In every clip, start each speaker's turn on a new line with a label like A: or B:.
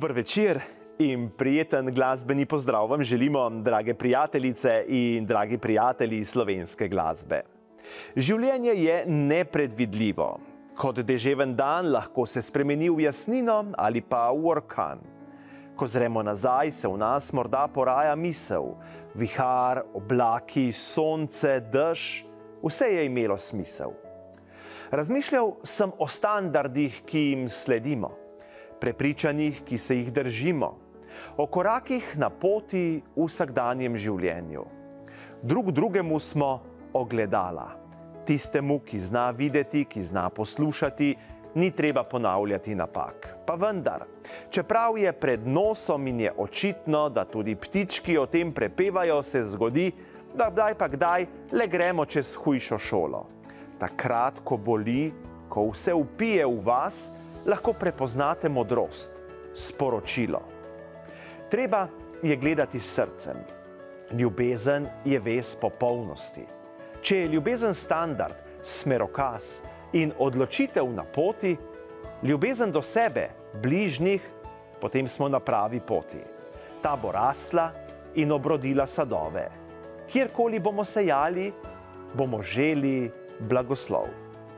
A: Dober večer in prijeten glasbeni pozdrav vam želimo, drage prijateljice in dragi prijatelji slovenske glasbe. Življenje je nepredvidljivo. Kot deževen dan lahko se spremeni v jasnino ali pa v orkan. Ko zremo nazaj, se v nas morda poraja misel. Vihar, oblaki, sonce, dež, vse je imelo smisel. Razmišljal sem o standardih, ki jim sledimo. Prepričanjih, ki se jih držimo, o korakih na poti v vsakdanjem življenju. Drug drugemu smo ogledala. Tistemu, ki zna videti, ki zna poslušati, ni treba ponavljati napak. Pa vendar, čeprav je pred nosom in je očitno, da tudi ptički o tem prepevajo, se zgodi, da kdaj pa kdaj le gremo čez hujšo šolo. Takrat, ko boli, ko vse vpije v vas, lahko prepoznate modrost, sporočilo. Treba je gledati s srcem. Ljubezen je vez popolnosti. Če je ljubezen standard, smerokaz in odločitev na poti, ljubezen do sebe, bližnjih, potem smo na pravi poti. Ta bo rasla in obrodila sadove. Kjerkoli bomo sejali, bomo želi blagoslov.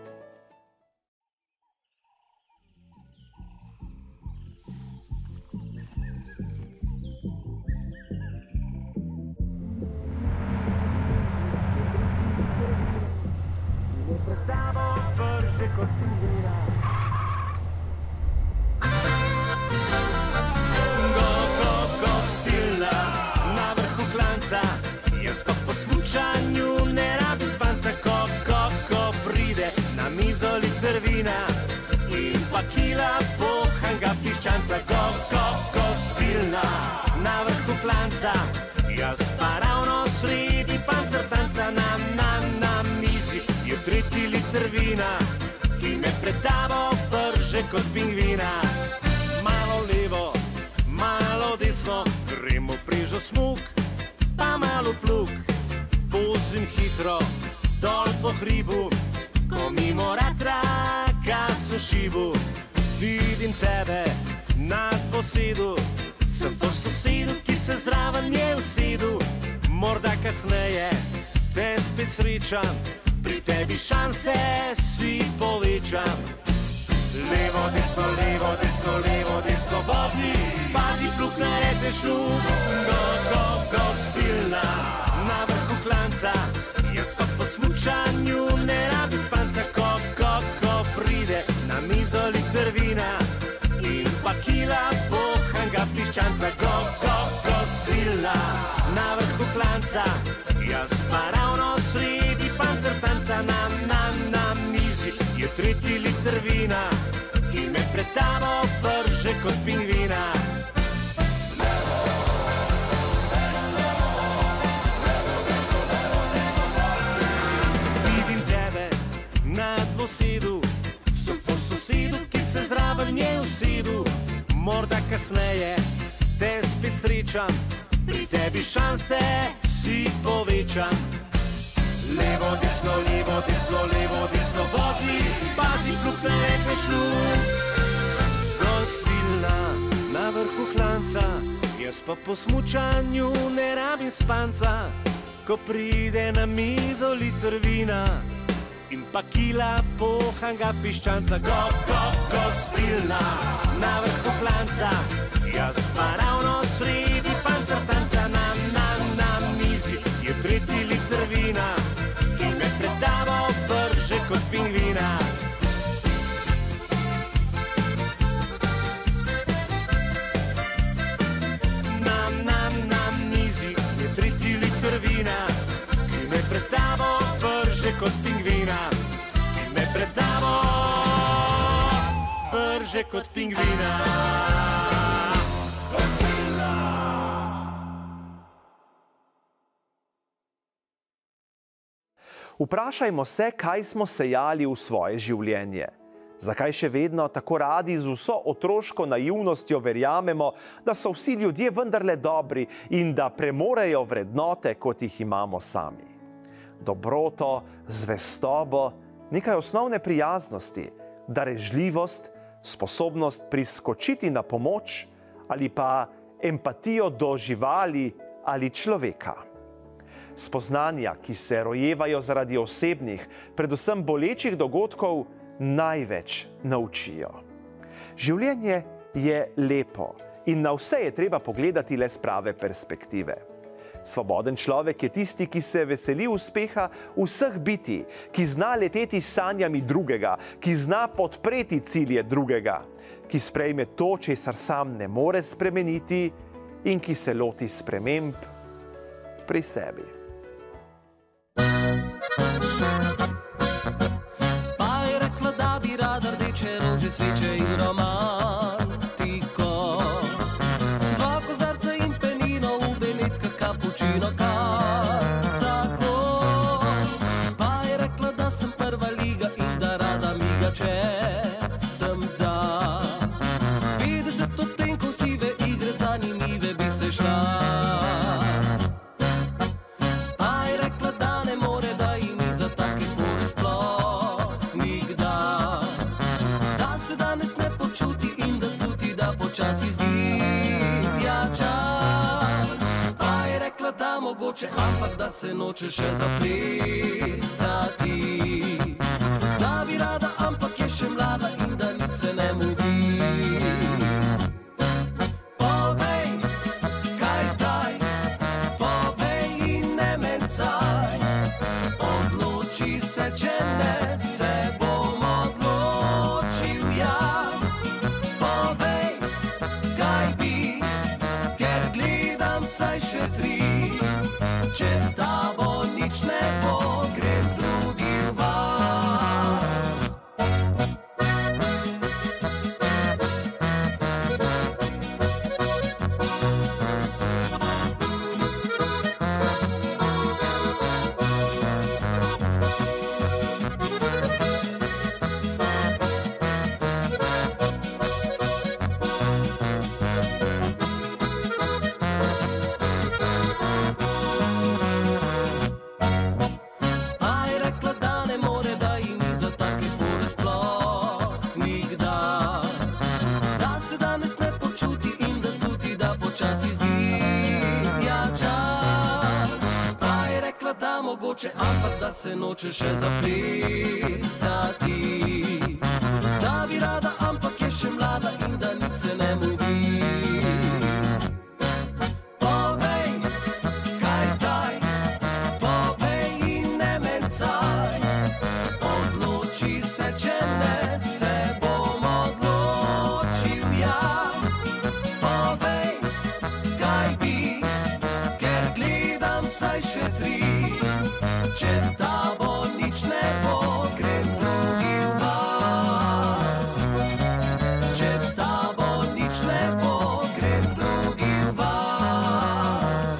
B: Jaz pa po smučanju ne rabim spanca, ko pride na mizo liter vina in pa kila pohanga piščanca. Ko stilna na vrhu klanca, jaz pa ravno sredi pancertanca. Na mizi je 3 liter vina, ki me pred tabo vrže kot pingvina. Malo levo, malo desno, gremo prežo smuk, pa malo plug, vozim hitro dol po hribu, ko mimo ratraka so šibu. Vidim tebe na dvosedu, sem v sosedu, ki se zraven je usedel. Morda kasneje te spet srečam, pri tebi šanse si povečam. Levo, desno, levo, desno, levo, desno vozi, pazi plug na rete šlug. Ko stilna na vrhu klanca, jaz pa po smučanju ne rabim spanca. Ko pride na mizo liter vina in pa kila pohanga piščanca. Ko stilna na vrhu klanca, jaz pa ravno sredi pancertanca. Na mizi je 3 liter vina, ki me pred tabo vrže kot pingvina. Vidim tebe na dvosedu, sem v sosedu, ki se zraven je usedel. Morda kasneje te spet srečam, pri tebi šanse si povečam. Levo, desno, levo, desno, levo, desno vozi, pazi plug na rete šlug. Ko stilna na vrhu klanca, jaz pa po smučanju ne rabim spanca. Ko pride na mizo liter vina in pa kila pohanga piščanca. Ko stilna na vrhu klanca, jaz pa ravno sredi pancertanca. Na mizi je 3 liter vina, ki me pred tabo vrže kot pingvina. Na mizi je 3 liter vina, ki me pred tabo vrže kot pingvina. Ki me pred tabo vrže kot pingvina.
A: Vprašajmo se, kaj smo sejali v svoje življenje. Zakaj še vedno tako radi z vso otroško naivnostjo verjamemo, da so vsi ljudje vendarle dobri in da premorejo vrednote, kot jih imamo sami. Dobroto, zvestobo, nekaj osnovne prijaznosti, darežljivost, sposobnost priskočiti na pomoč ali pa empatijo do živali ali človeka. Spoznanja, ki se rojevajo zaradi osebnih, predvsem bolečih dogodkov, največ naučijo. Življenje je lepo in na vse je treba pogledati le s prave perspektive. Svoboden človek je tisti, ki se veseli uspeha vseh bitij, ki zna leteti s sanjami drugega, ki zna podpreti cilje drugega, ki sprejme to, česar sam ne more spremeniti in ki se loti sprememb pri sebi.
B: Pa je rekla, da bi rada rdeče rože, sveče in romantiko. Dva kozarca in penino, v Benetkah kapučino, kar tako. Pa je rekla, da sem prva liga in da rada miga, če sem za 50 odtenkov sive igre, zanimive bi se šla. Počasi izgiblja čas. Pa je rekla, da mogoče, ampak da se noče še zapletati. Da bi rada, ampak je še mlada in da nič se ne mudi. Povej, kaj zdaj, povej in ne mencaj. Odloči se, če ne, se bom odločil jaz. Povej, kaj bi, ker gledam saj še 3. Če s tabo nič ne bo, grem drugi v vas. Ampak da se noče še zapletati. Da bi rada, ampak je še mlada in da nič se ne mudi. Povej, kaj zdaj, povej in ne mencaj. Odloči se, če ne, se bom odločil jaz. Povej, kaj bi, ker gledam saj še 3. Če s tabo nič ne bo, grem drugi v vas. Če s tabo nič ne bo, grem drugi v vas.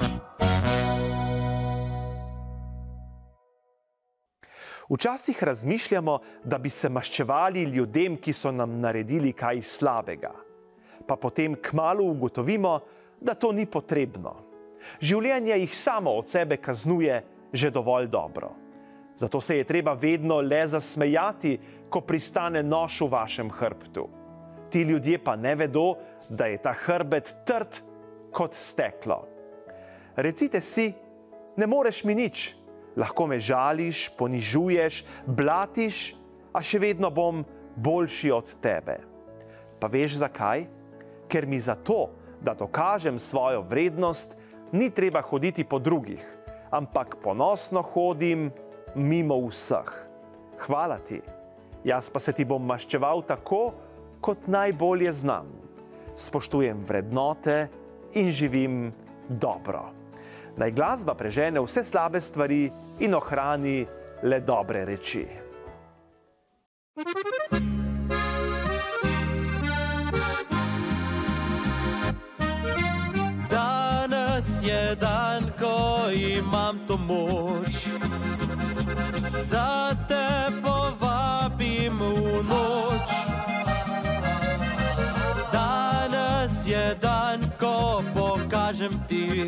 A: Včasih razmišljamo, da bi se maščevali ljudem, ki so nam naredili kaj slabega. Pa potem kmalu ugotovimo, da to ni potrebno. Življenje jih samo od sebe kaznuje že dovolj dobro. Zato se je treba vedno le zasmejati, ko pristane nož v vašem hrbtu. Ti ljudje pa ne vedo, da je ta hrbet trd kot steklo. Recite si, ne moreš mi nič, lahko me žališ, ponižuješ, blatiš, a še vedno bom boljši od tebe. Pa veš zakaj? Ker mi za to, da dokažem svojo vrednost, ni treba hoditi po drugih, ampak ponosno hodim mimo vseh. Hvala ti, jaz pa se ti bom maščeval tako, kot najbolje znam. Spoštujem vrednote in živim dobro. Naj glasba prežene vse slabe stvari in ohrani le dobre reči.
B: Je dan, ko imam to moč, da te povabim v noč. Danes je dan, ko pokažem ti,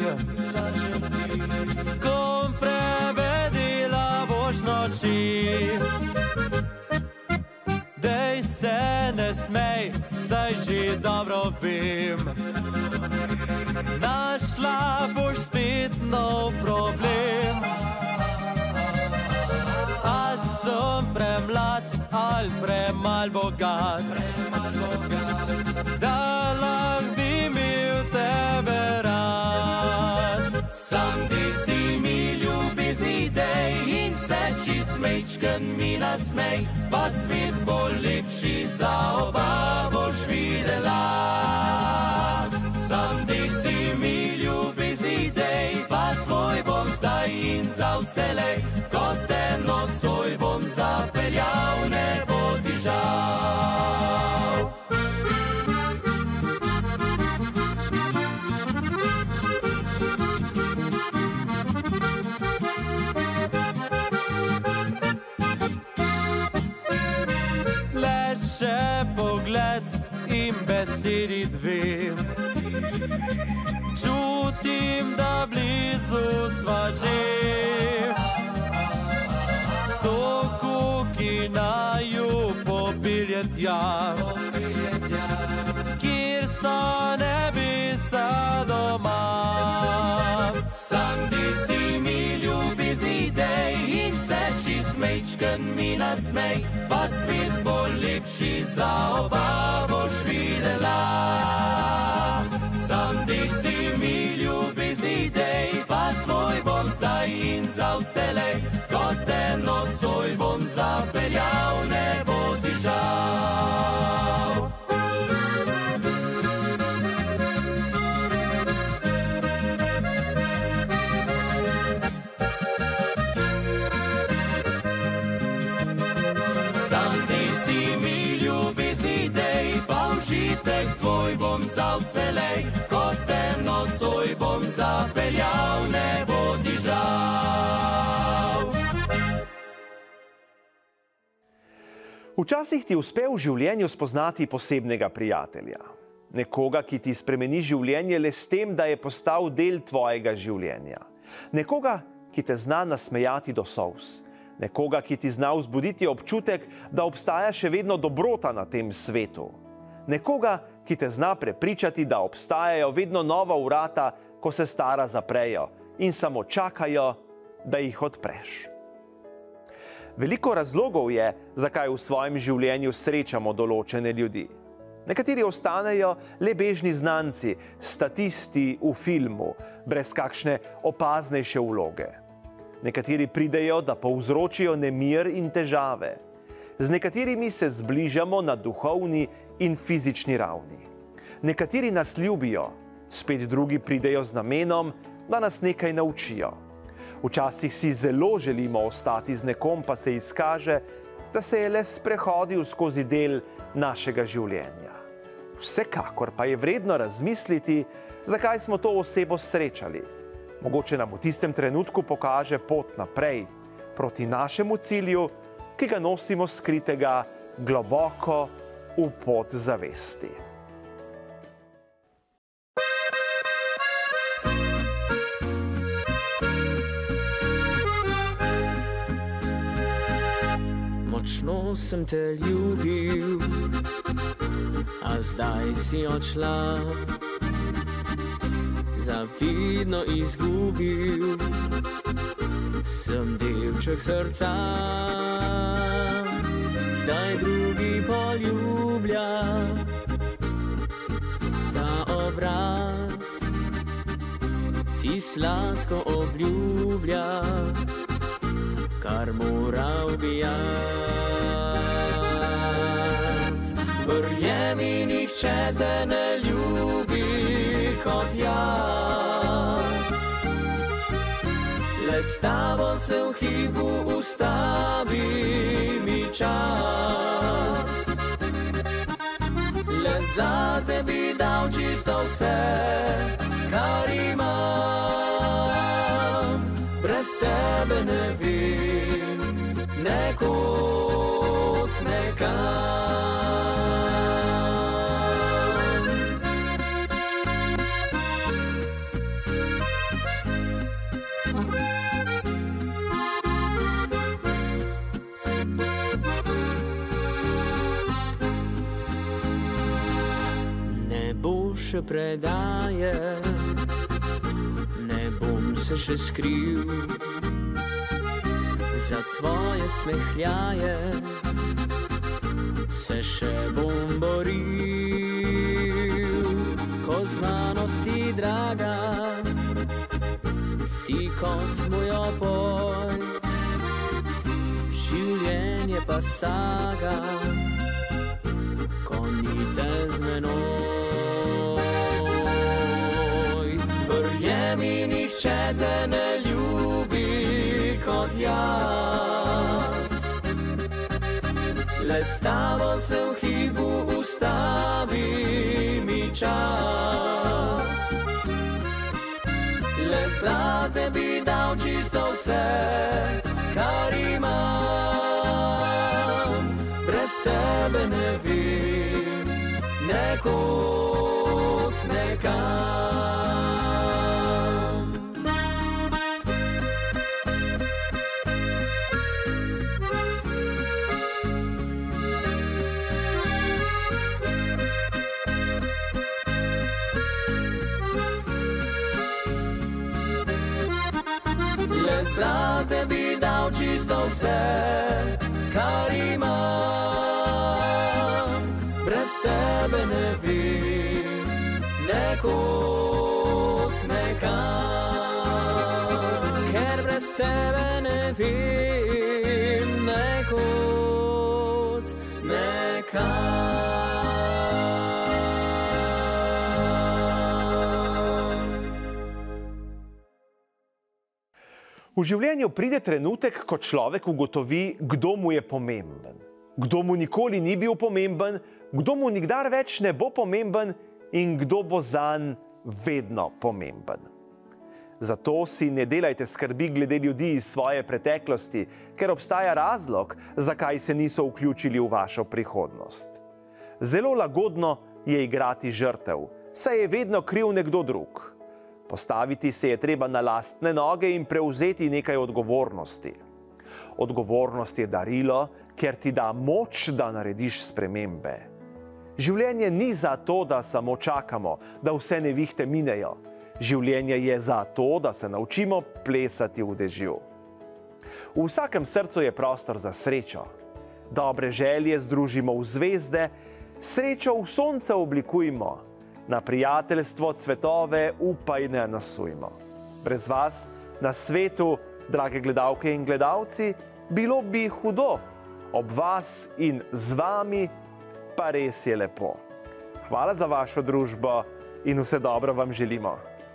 B: s kom prevedila boš noči. Dej Dej se ne smej, saj že dobro vem. Našla boš spet nov problem. A sem premlad ali premal bogat, da lahko bi imel tebe rad. Sam deci mi ljubezni dej in se čist mečken mi nasmej, pa svet bo lepši za oba boš videla. Sam deci mi ljubezni dej, pa tvoj bom zdaj in za vselej, kot te nocoj bom zapeljal, ne bo ti žal. Le še pogled in besedi dve, čutim, da blizu sva že. To kuki naju popilje tja, kjer so nebesa doma. Sam deci mi ljubezni dej in se čist mečken mi nasmej, pa svet bo lepši za oba boš videla. Sam deci mi ljubezni dej, pa tvoj bom zdaj in za vselej, kot te nocoj bom zapeljal, ne bo ti žal. Sam deci mi ljubezni dej, pa užitek tvoj bom za vselej, kot te nocoj bom zapeljal, ne bo ti žal.
A: Včasih ti uspe v življenju spoznati posebnega prijatelja. Nekoga, ki ti spremeni življenje le s tem, da je postal del tvojega življenja. Nekoga, ki te zna nasmejati do solz. Nekoga, ki ti zna vzbuditi občutek, da obstaja še vedno dobrota na tem svetu. Nekoga, ki te zna prepričati, da obstajajo vedno nova vrata, ko se stara zaprejo in samo čakajo, da jih odpreš. Veliko razlogov je, zakaj v svojem življenju srečamo določene ljudi. Nekateri ostanejo le bežni znanci, statisti v filmu, brez kakšne opaznejše vloge. Nekateri pridejo, da povzročijo nemir in težave. Z nekaterimi se zbližamo na duhovni in fizični ravni. Nekateri nas ljubijo, spet drugi pridejo z namenom, da nas nekaj naučijo. Včasih si zelo želimo ostati z nekom, pa se izkaže, da se je le sprehodil skozi del našega življenja. Vsekakor pa je vredno razmisliti, zakaj smo to osebo srečali. Mogoče nam v tistem trenutku pokaže pot naprej, proti našemu cilju, ki ga nosimo skritega globoko v podzavesti.
B: Močno sem te ljubil, a zdaj si odšla, zavidno izgubil, sem delček srca, zdaj drugi poljublja, ta obraz ti sladko obljublja, kar moral bi jaz. Verjemi, nihče te ne ljubi kot jaz. Le s tabo se v hipu ustavi mi čas. Le za te bi dal čisto vse, kar imam. Brez tebe ne vem, ne kot, ne kam.
C: še predajem, ne bom se še skril za tvoje smehljaje, se še bom boril, ko z mano si draga, si kot moj opoj, življenje pa saga, ko ni te z menoj. Verjemi, nihče te ne ljubi kot jaz, le s tabo se v hipu ustavi mi čas. Le zate bi dal čisto vse, kar imam, brez tebe ne vem, nekod, nekam. Le zate bi dal čisto vse, kar imam, brez tebe ne vem, nekod, nekam. Ker brez tebe ne vem, nekod, nekam.
A: V življenju pride trenutek, ko človek ugotovi, kdo mu je pomemben, kdo mu nikoli ni bil pomemben, kdo mu nikdar več ne bo pomemben in kdo bo zanj vedno pomemben. Zato si ne delajte skrbi glede ljudi iz svoje preteklosti, ker obstaja razlog, zakaj se niso vključili v vašo prihodnost. Zelo lagodno je igrati žrtev, saj je vedno kriv nekdo drug. Postaviti se je treba na lastne noge in prevzeti nekaj odgovornosti. Odgovornost je darilo, ker ti da moč, da narediš spremembe. Življenje ni za to, da samo čakamo, da vse nevihte minejo. Življenje je za to, da se naučimo plesati v dežju. V vsakem srcu je prostor za srečo. Dobre želje združimo v zvezde, srečo v sonce oblikujmo. Na prijateljstvo cvetove upaj ne nasujmo. Brez vas na svetu, drage gledalke in gledalci, bilo bi hudo. Ob vas in z vami pa res je lepo. Hvala za vašo družbo in vse dobro vam želimo.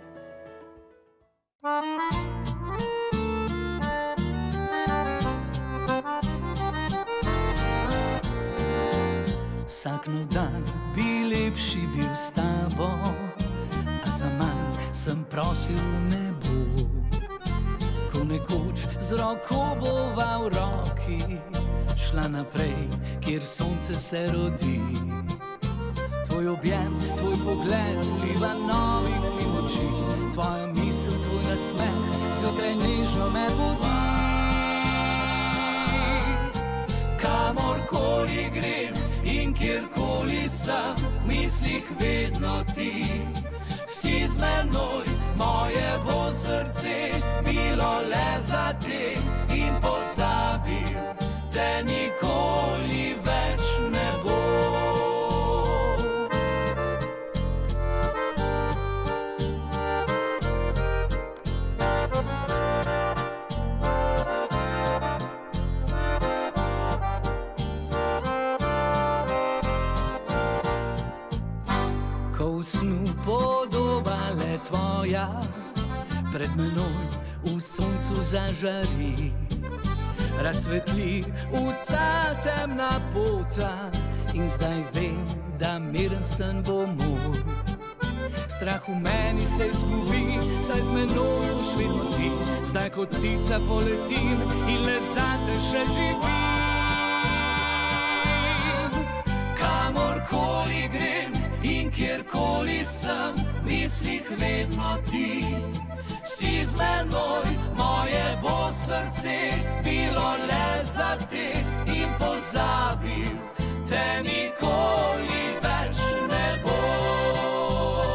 C: Vsak nov dan bi lepši bil s tabo, a za manj sem prosil nebo. Ko nekoč z roko bova v roki šla naprej, kjer sonce se rodi. Tvoj objem, tvoj pogled vliva novih moči, tvoja misel, tvoj nasmeh zjutraj nežno me budi. Kamorkoli grem in kjerkoli sem, v mislih vedno ti. Si z menoj, moje bo srce bilo le za te in pozabil, te nikoli več ne bo. Ko v snu podoba le tvoja pred menoj v soncu zažari, razsvetli vsa temna pota in zdaj vem, da miren sen bo moj. Strah v meni se izgubi, saj z menoj boš vedno ti. Zdaj kot ptica poletim in le zate še živim. Kamorkoli grem in kjerkoli sem, v mislih vedno ti. Si z menoj, moje bo srce bilo le za te in pozabil, te nikoli več ne bo.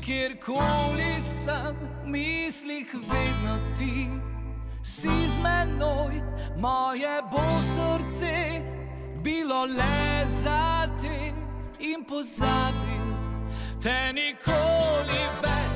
C: kjerkoli sem, v mislih vedno ti. Si z menoj, moje bo srce bilo le za te in pozabil te nikoli več.